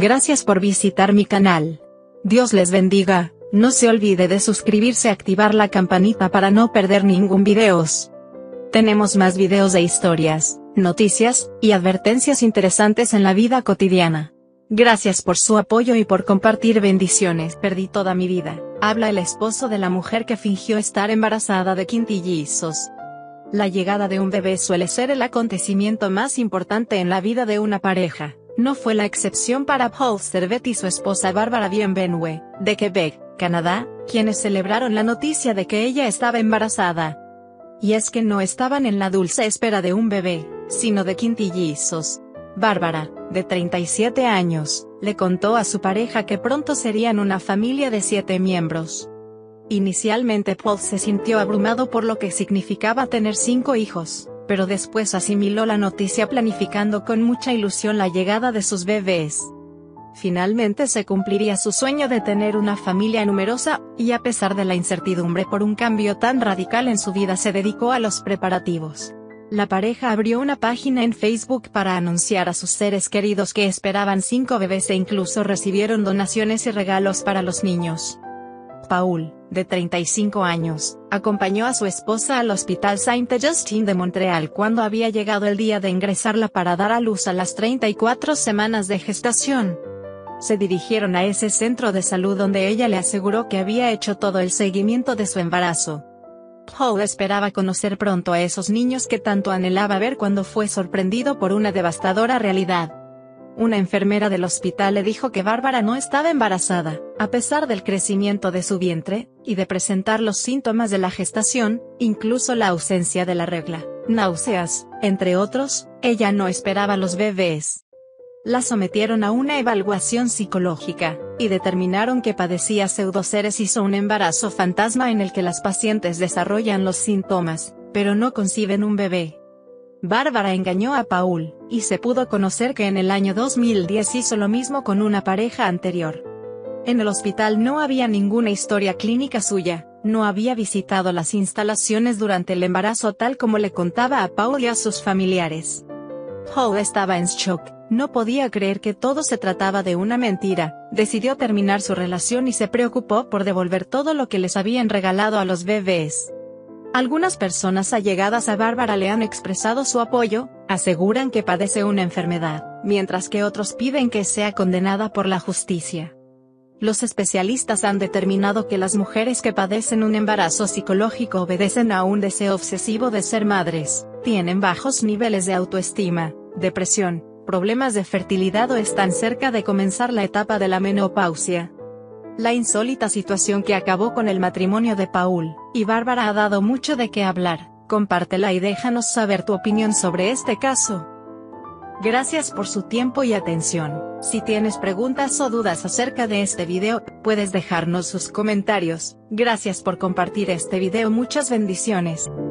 Gracias por visitar mi canal. Dios les bendiga. No se olvide de suscribirse y activar la campanita para no perder ningún videos. Tenemos más videos de historias, noticias, y advertencias interesantes en la vida cotidiana. Gracias por su apoyo y por compartir bendiciones. Perdí toda mi vida, habla el esposo de la mujer que fingió estar embarazada de quintillizos. La llegada de un bebé suele ser el acontecimiento más importante en la vida de una pareja. No fue la excepción para Paul Servet y su esposa Barbara Bienvenue, de Quebec, Canadá, quienes celebraron la noticia de que ella estaba embarazada. Y es que no estaban en la dulce espera de un bebé, sino de quintillizos. Bárbara, de 37 años, le contó a su pareja que pronto serían una familia de 7 miembros. Inicialmente Paul se sintió abrumado por lo que significaba tener 5 hijos, pero después asimiló la noticia planificando con mucha ilusión la llegada de sus bebés. Finalmente se cumpliría su sueño de tener una familia numerosa, y a pesar de la incertidumbre por un cambio tan radical en su vida se dedicó a los preparativos. La pareja abrió una página en Facebook para anunciar a sus seres queridos que esperaban 5 bebés e incluso recibieron donaciones y regalos para los niños. Paul, de 35 años, acompañó a su esposa al Hospital Saint-Augustin de Montreal cuando había llegado el día de ingresarla para dar a luz a las 34 semanas de gestación. Se dirigieron a ese centro de salud donde ella le aseguró que había hecho todo el seguimiento de su embarazo. Paul esperaba conocer pronto a esos niños que tanto anhelaba ver cuando fue sorprendido por una devastadora realidad. Una enfermera del hospital le dijo que Bárbara no estaba embarazada, a pesar del crecimiento de su vientre, y de presentar los síntomas de la gestación, incluso la ausencia de la regla, náuseas, entre otros. Ella no esperaba los bebés. La sometieron a una evaluación psicológica, y determinaron que padecía pseudoceresis o un embarazo fantasma en el que las pacientes desarrollan los síntomas, pero no conciben un bebé. Bárbara engañó a Paul, y se pudo conocer que en el año 2010 hizo lo mismo con una pareja anterior. En el hospital no había ninguna historia clínica suya, no había visitado las instalaciones durante el embarazo tal como le contaba a Paul y a sus familiares. Paul estaba en shock, no podía creer que todo se trataba de una mentira, decidió terminar su relación y se preocupó por devolver todo lo que les habían regalado a los bebés. Algunas personas allegadas a Bárbara le han expresado su apoyo, aseguran que padece una enfermedad, mientras que otros piden que sea condenada por la justicia. Los especialistas han determinado que las mujeres que padecen un embarazo psicológico obedecen a un deseo obsesivo de ser madres, tienen bajos niveles de autoestima, depresión, problemas de fertilidad o están cerca de comenzar la etapa de la menopausia. La insólita situación que acabó con el matrimonio de Paul y Bárbara ha dado mucho de qué hablar. Compártela y déjanos saber tu opinión sobre este caso. Gracias por su tiempo y atención. Si tienes preguntas o dudas acerca de este video, puedes dejarnos sus comentarios. Gracias por compartir este video. Muchas bendiciones.